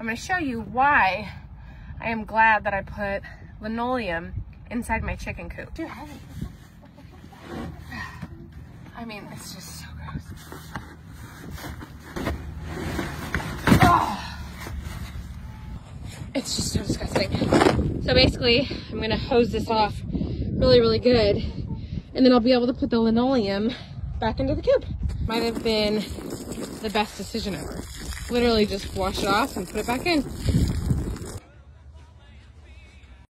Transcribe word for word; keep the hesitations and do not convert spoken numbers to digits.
I'm gonna show you why I am glad that I put linoleum inside my chicken coop. Too heavy. I mean, it's just so gross. Oh. It's just so disgusting. So basically, I'm gonna hose this off really, really good, and then I'll be able to put the linoleum back into the coop. Might have been the best decision ever. Literally just wash it off and put it back in.